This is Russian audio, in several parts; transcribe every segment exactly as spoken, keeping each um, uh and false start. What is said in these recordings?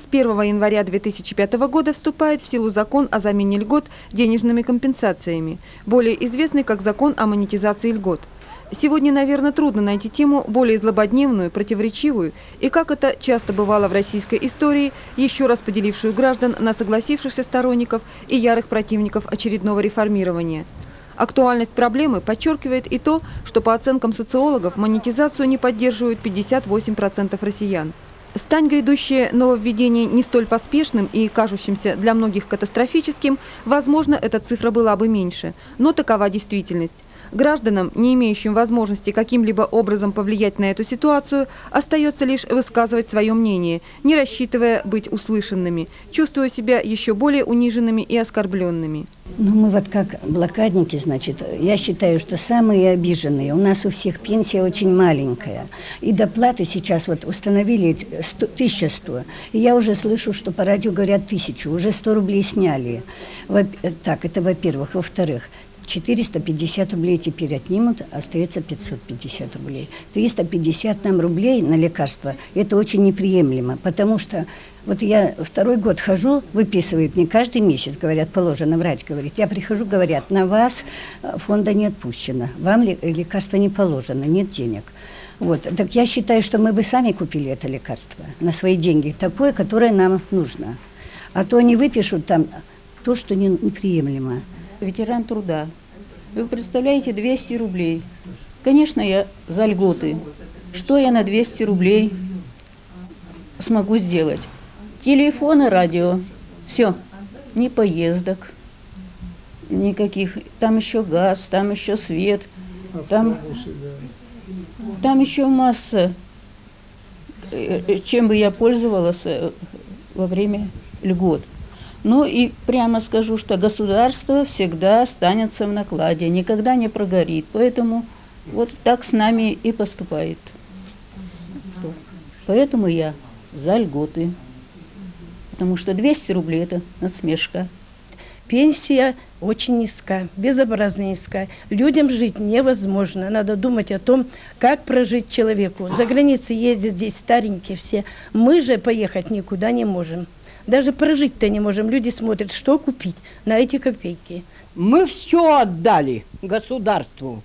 С первого января две тысячи пятого года вступает в силу закон о замене льгот денежными компенсациями, более известный как закон о монетизации льгот. Сегодня, наверное, трудно найти тему более злободневную, противоречивую и, как это часто бывало в российской истории, еще раз поделившую граждан на согласившихся сторонников и ярых противников очередного реформирования. Актуальность проблемы подчеркивает и то, что по оценкам социологов монетизацию не поддерживают пятьдесят восемь процентов россиян. Стань грядущее нововведение не столь поспешным и кажущимся для многих катастрофическим, возможно, эта цифра была бы меньше, но такова действительность. Гражданам, не имеющим возможности каким-либо образом повлиять на эту ситуацию, остается лишь высказывать свое мнение, не рассчитывая быть услышанными, чувствуя себя еще более униженными и оскорбленными. Ну, мы вот как блокадники, значит, я считаю, что самые обиженные. У нас у всех пенсия очень маленькая. И доплату сейчас вот установили тысяча сто. И я уже слышу, что по радио говорят тысячу. Уже сто рублей сняли. Так, это во-первых. Во-вторых, четыреста пятьдесят рублей теперь отнимут, остается пятьсот пятьдесят рублей. триста пятьдесят нам рублей на лекарства, это очень неприемлемо, потому что вот я второй год хожу, выписывают мне каждый месяц, говорят, положено, врач говорит. Я прихожу, говорят, на вас фонда не отпущено, вам лекарство не положено, нет денег. Вот, так я считаю, что мы бы сами купили это лекарство на свои деньги, такое, которое нам нужно. А то они выпишут там то, что не, неприемлемо. Ветеран труда. Вы представляете, двести рублей. Конечно, я за льготы. Что я на двести рублей смогу сделать? Телефон и радио. Все. Ни поездок, никаких. Там еще газ, там еще свет. Там, там еще масса, чем бы я пользовалась во время льгот. Ну и прямо скажу, что государство всегда останется в накладе, никогда не прогорит. Поэтому вот так с нами и поступает. Поэтому я за льготы. Потому что двести рублей – это насмешка. Пенсия очень низкая, безобразно низкая. Людям жить невозможно. Надо думать о том, как прожить человеку. За границей ездят здесь старенькие все. Мы же поехать никуда не можем. Даже прожить-то не можем. Люди смотрят, что купить на эти копейки. Мы все отдали государству.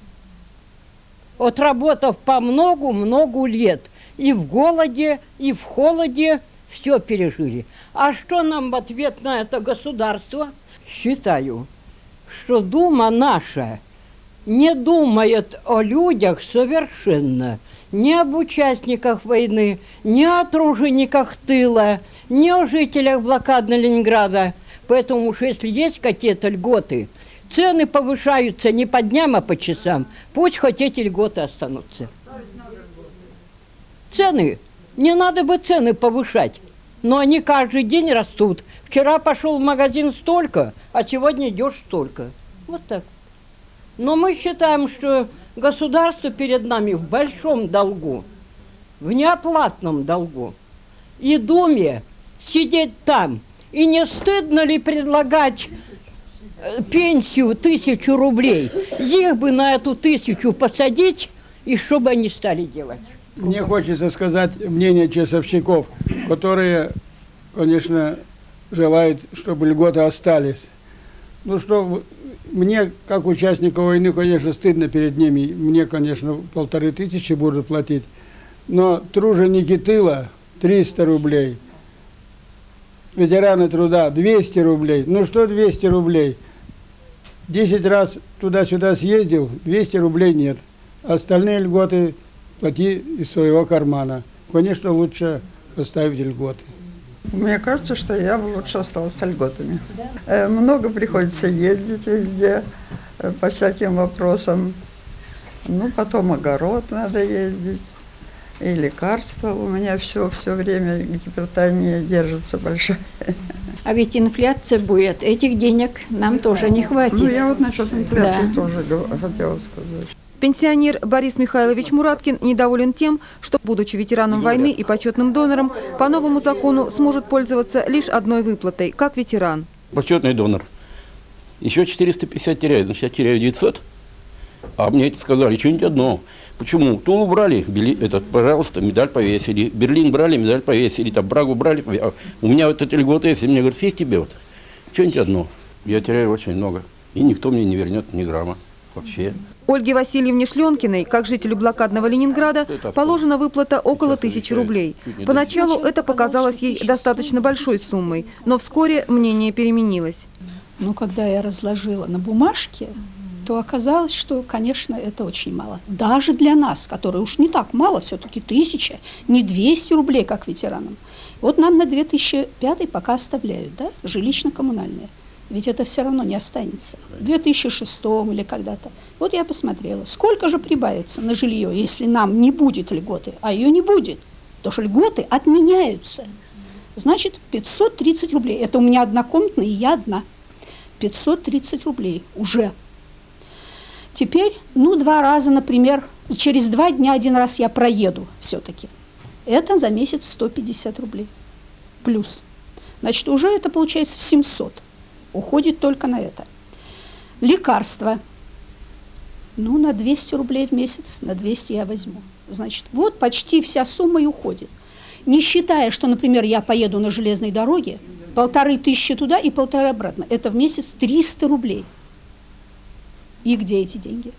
Отработав по многу-многу лет. И в голоде, и в холоде все пережили. А что нам в ответ на это государство? Считаю, что Дума наша не думает о людях совершенно. Ни об участниках войны, ни о тружениках тыла, ни о жителях блокадного Ленинграда. Поэтому уж если есть какие-то льготы, цены повышаются не по дням, а по часам. Пусть хоть эти льготы останутся. Цены. Не надо бы цены повышать, но они каждый день растут. Вчера пошел в магазин столько, а сегодня идешь столько. Вот так. Но мы считаем, что государство перед нами в большом долгу, в неоплатном долгу. И Думе сидеть там. И не стыдно ли предлагать пенсию тысячу рублей? Их бы на эту тысячу посадить, и что бы они стали делать? Мне хочется сказать мнение часовщиков, которые, конечно, желают, чтобы льготы остались. Ну что, мне, как участнику войны, конечно, стыдно перед ними. Мне, конечно, полторы тысячи будут платить. Но труженики тыла триста рублей. Ветераны труда двести рублей. Ну что двести рублей? десять раз туда-сюда съездил, двести рублей нет. Остальные льготы плати из своего кармана. Конечно, лучше поставить льготы. Мне кажется, что я бы лучше осталась с льготами. Да. Много приходится ездить везде по всяким вопросам. Ну, потом огород надо ездить. И лекарства. У меня все, все время гипертония держится большая. А ведь инфляция будет. Этих денег нам тоже не хватит. Ну, я вот насчет инфляции да. тоже хотела сказать. Пенсионер Борис Михайлович Мураткин недоволен тем, что, будучи ветераном войны и почетным донором, по новому закону сможет пользоваться лишь одной выплатой, как ветеран. Почетный донор. Еще четыреста пятьдесят теряю, значит, я теряю девятьсот. А мне сказали, что-нибудь одно. Почему? Тулу брали, били, этот, пожалуйста, медаль повесили. Берлин брали, медаль повесили. Там Брагу брали. А у меня вот эти льготы, если мне говорят, фиг тебе вот. Что-нибудь одно. Я теряю очень много. И никто мне не вернет ни грамма. Вообще. Ольге Васильевне Шленкиной, как жителю блокадного Ленинграда, положена выплата около тысячи рублей. Поначалу это показалось ей достаточно большой суммой, но вскоре мнение переменилось. Но когда я разложила на бумажке, то оказалось, что, конечно, это очень мало. Даже для нас, которые уж не так мало, все-таки тысяча, не двести рублей, как ветеранам. Вот нам на две тысячи пятый пока оставляют, да, жилищно-коммунальные. Ведь это все равно не останется. В две тысячи шестом или когда-то. Вот я посмотрела, сколько же прибавится на жилье, если нам не будет льготы, а ее не будет. Потому что льготы отменяются. Значит, пятьсот тридцать рублей. Это у меня однокомнатная, и я одна. пятьсот тридцать рублей уже. Теперь, ну, два раза, например, через два дня один раз я проеду все-таки. Это за месяц сто пятьдесят рублей. Плюс. Значит, уже это получается семьсот. Уходит только на это. Лекарства. Ну, на двести рублей в месяц, на двести я возьму. Значит, вот почти вся сумма и уходит. Не считая, что, например, я поеду на железной дороге, полторы тысячи туда и полторы обратно. Это в месяц триста рублей. И где эти деньги?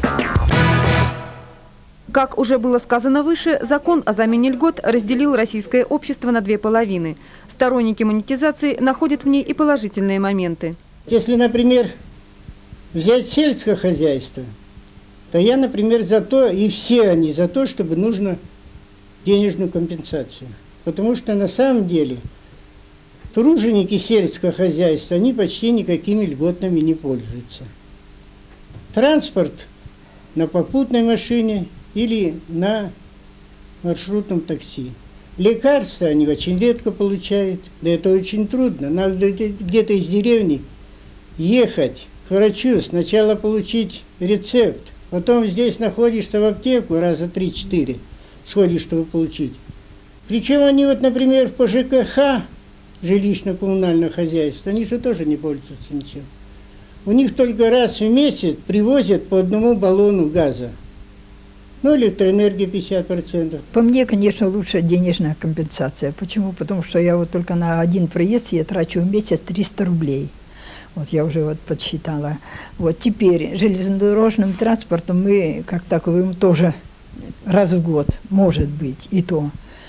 Как уже было сказано выше, закон о замене льгот разделил российское общество на две половины. Сторонники монетизации находят в ней и положительные моменты. Если, например, взять сельское хозяйство, то я, например, за то, и все они за то, чтобы нужно денежную компенсацию. Потому что на самом деле труженики сельского хозяйства, они почти никакими льготами не пользуются. Транспорт на попутной машине или на маршрутном такси. Лекарства они очень редко получают, да это очень трудно. Надо где-то из деревни ехать к врачу, сначала получить рецепт, потом здесь находишься в аптеку раза три-четыре, сходишь, чтобы получить. Причем они вот, например, по ЖКХ, жилищно-коммунальное хозяйство, они же тоже не пользуются ничем. У них только раз в месяц привозят по одному баллону газа. Ну, электроэнергия пятьдесят процентов. По мне, конечно, лучше денежная компенсация. Почему? Потому что я вот только на один проезд я трачу в месяц триста рублей. Вот я уже вот подсчитала. Вот теперь железнодорожным транспортом мы, как таковым, тоже раз в год, может быть, и то.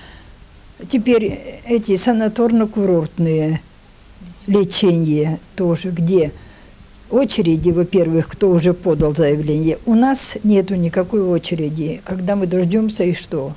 Теперь эти санаторно-курортные лечения тоже, где очереди, во-первых, кто уже подал заявление. У нас нету никакой очереди, когда мы дождемся и что.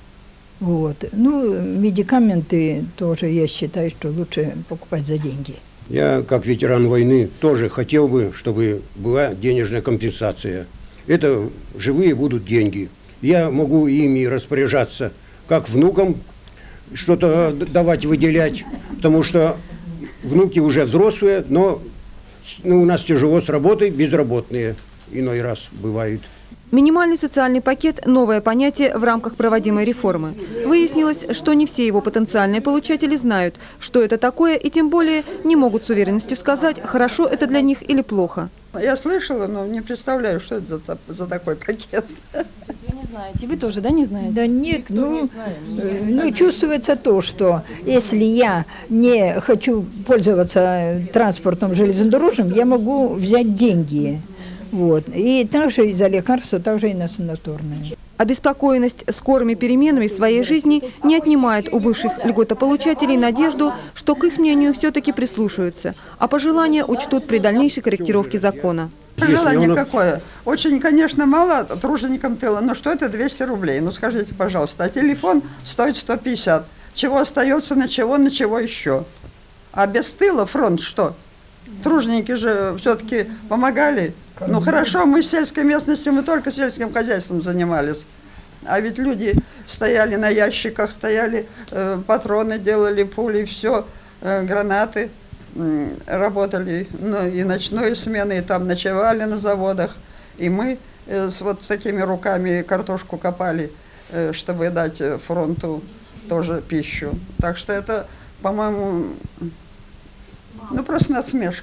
Вот. Ну, медикаменты тоже, я считаю, что лучше покупать за деньги. Я, как ветеран войны, тоже хотел бы, чтобы была денежная компенсация. Это живые будут деньги. Я могу ими распоряжаться, как внукам что-то давать, выделять, потому что внуки уже взрослые, но ну, у нас тяжело с работой, безработные иной раз бывают. Минимальный социальный пакет – новое понятие в рамках проводимой реформы. Выяснилось, что не все его потенциальные получатели знают, что это такое, и тем более не могут с уверенностью сказать, хорошо это для них или плохо. Я слышала, но не представляю, что это за, за такой пакет. Вы не знаете, вы тоже, да, не знаете? Да нет, ну, э, ну чувствуется то, что если я не хочу пользоваться транспортом железнодорожным, я могу взять деньги. Вот. И также и за лекарства, также и на санаторные. Обеспокоенность скорыми переменами в своей жизни не отнимает у бывших льготополучателей надежду, что к их мнению все-таки прислушаются, а пожелания учтут при дальнейшей корректировке закона. Пожелание какое? Очень, конечно, мало труженикам тыла, но что это двести рублей? Ну скажите, пожалуйста, а телефон стоит сто пятьдесят. Чего остается, на чего, на чего еще? А без тыла фронт что? Труженики же все-таки помогали. Ну хорошо, мы в сельской местности, мы только сельским хозяйством занимались. А ведь люди стояли на ящиках, стояли, э, патроны делали, пули, все, э, гранаты, э, работали, ну, и ночные смены, и там ночевали на заводах. И мы э, с вот с такими руками картошку копали, э, чтобы дать фронту тоже пищу. Так что это, по-моему, ну просто насмешка.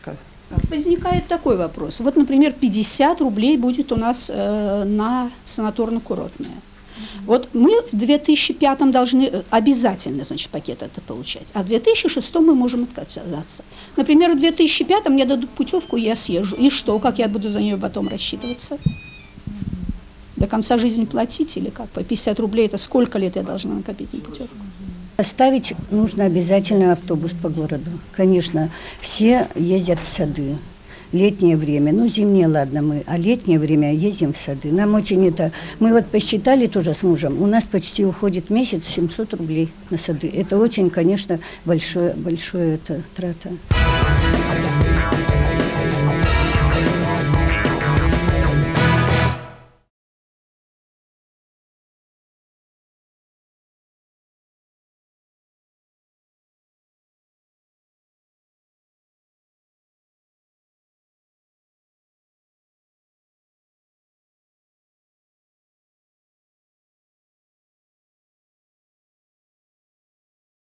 Возникает такой вопрос. Вот, например, пятьдесят рублей будет у нас э, на санаторно-курортное. Вот мы в две тысячи пятом должны обязательно, значит, пакет это получать, а в две тысячи шестом мы можем отказаться. Например, в две тысячи пятом мне дадут путевку, я съезжу. И что, как я буду за нее потом рассчитываться? До конца жизни платить или как? По пятьдесят рублей это сколько лет я должна накопить на путевку? Оставить нужно обязательно автобус по городу. Конечно, все ездят в сады. Летнее время, ну зимнее, ладно, мы, а летнее время ездим в сады. Нам очень это... Мы вот посчитали тоже с мужем, у нас почти уходит месяц семьсот рублей на сады. Это очень, конечно, большое, большое это трата.